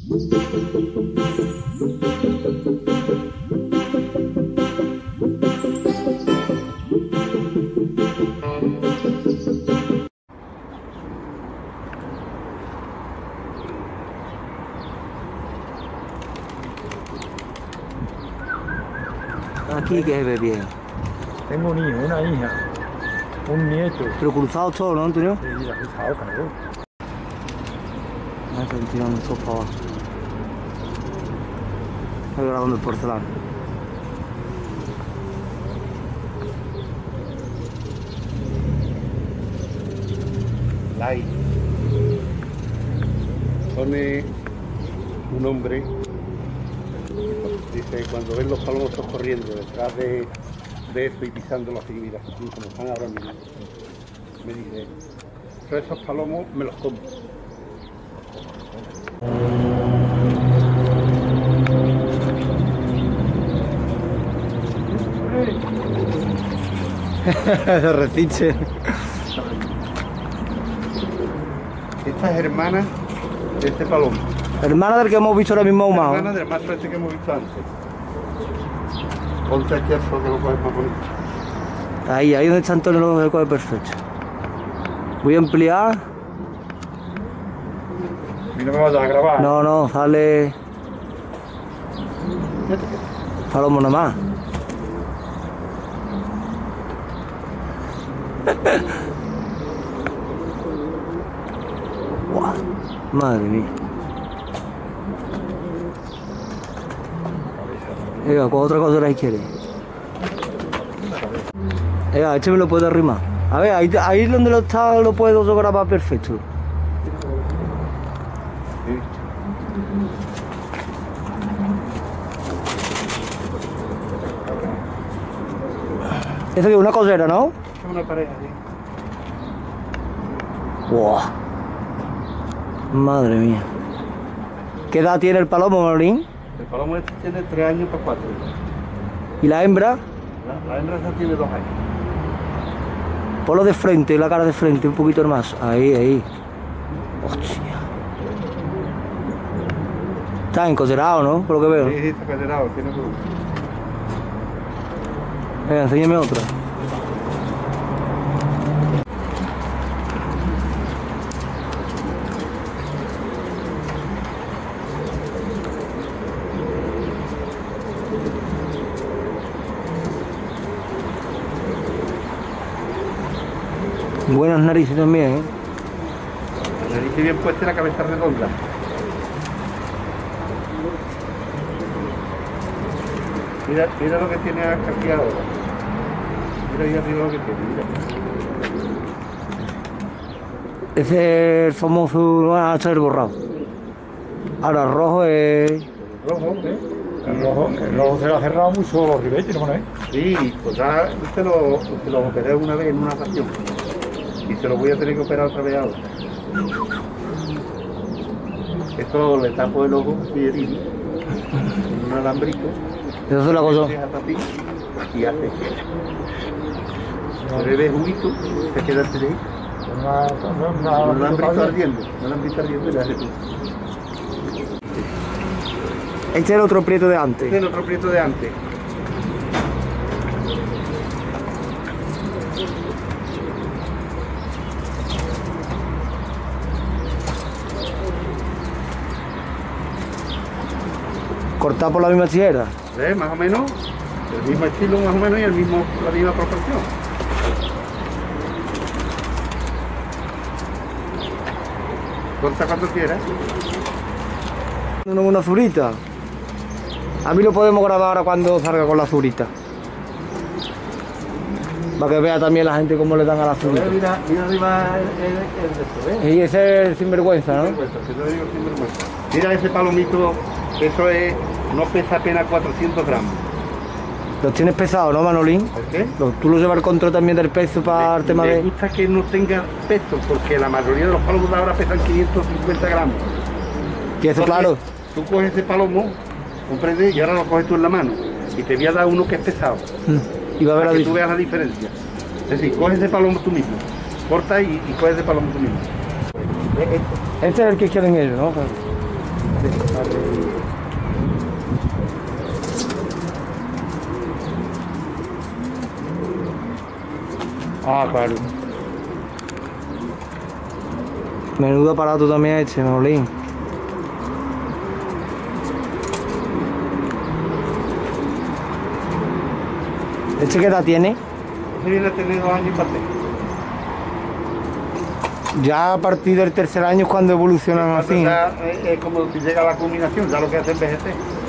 Aquí que se ve bien. Tengo un hijo, una hija, un nieto. Pero cruzados todos, ¿no, Antonio? Sí, la cruzado, claro. Ahí están tirando todos para abajo. Ahí grabando el porcelana. Lai pone un hombre, dice, cuando ven los palomos corriendo detrás de eso y pisando así, mira, como están ahora mismo, me dice, yo esos palomos me los como. Se reciche. Esta es hermana de este palomo. Hermana del que hemos visto ahora mismo ahumado. Hermana del macho este que hemos visto antes. Ponte aquí al sol que lo coges más bonito. Ahí donde está Antonio lo coge perfecto. Voy a ampliar. Y no me vayas a grabar. No, sale palomo nada más. Wow, madre mía. Venga, con otra cosa ahí quiere. Venga, este me lo puede arrimar. A ver, ahí donde lo está lo puedo grabar perfecto. Eso es una cosera, ¿no? Es una pareja, sí. Wow. Madre mía. ¿Qué edad tiene el palomo, Manolín? El palomo este tiene 3 años para 4. ¿Y la hembra? La hembra esa tiene 2 años. Ponlo de frente, la cara de frente, un poquito más. Ahí. Hostia. Está encocerado, ¿no? Por lo que veo. Sí, está caderado, tiene que... Venga, enséñame otra. Buenas narices también, ¿eh? La nariz bien puesta y la cabeza redonda. Mira lo que tiene aquí ahora. Mira ahí arriba lo que tiene, mira. Ese es el famoso... Ah, este es el borrado. Ahora el rojo es... El rojo, ¿eh? El rojo se lo ha cerrado mucho los ribetes, ¿no? Sí, pues ya se lo operé una vez en una ocasión. Y se lo voy a tener que operar otra vez ahora. Esto le tapo el ojo piedrín, con un alambrico. Eso es la cosa. Y hace. Se bebe juguito, se queda el teléfono. Un alambrito ardiendo y le hace tú. Este es el otro prieto de antes. Este es el otro prieto de antes. Cortado por la misma tijera. Más o menos, el mismo estilo más o menos y la misma proporción. Corta cuando quieras. Una zurita. A mí lo podemos grabar ahora cuando salga con la zurita. Para que vea también la gente cómo le dan a la zurita. Mira arriba el de esto, ¿eh? Y ese es el sinvergüenza, ¿no? Mira ese palomito, eso no pesa apenas 400 gramos. Los tienes pesados, ¿no, Manolín? ¿Por qué? ¿Tú lo llevas el control también del peso para el tema Me de...? gusta que no tenga peso, porque la mayoría de los palomos de ahora pesan 550 gramos. Y eso, claro. Tú coges ese palomo, comprendes, y ahora lo coges tú en la mano. Y te voy a dar uno que es pesado. Y va a ver para la que tú veas la diferencia. Es decir, coges ese palomo tú mismo. Corta y coges ese palomo tú mismo. Este es el que quieren ellos, ¿no? Ah, claro. Menudo aparato también este, Manolín. ¿Este qué edad tiene? Ese viene a tener 2 años y parte. Ya a partir del tercer año es cuando evolucionan así. Ya, es como si llega a la culminación, ya lo que hace el VGT.